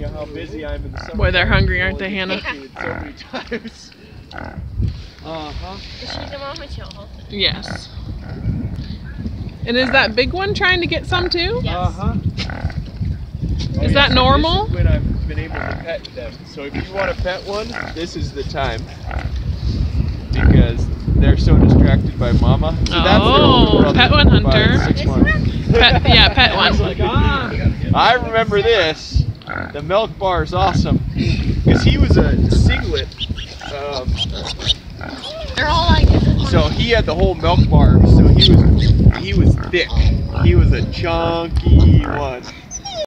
you how busy I am in the summer. Boy, they're hungry, aren't they, Hannah? So many times. Yes. And is that big one trying to get some too? Yes. Is that normal? This is when I've been able to pet them. So if you want to pet one, this is the time. Because they're so distracted by mama. So that's their older brother, pet one hunter. about 6 months. Yeah, pet one. I remember this. The milk bar is awesome. Because he was a singlet. They're all like this. So he had the whole milk bar. So he was thick. He was a chunky one.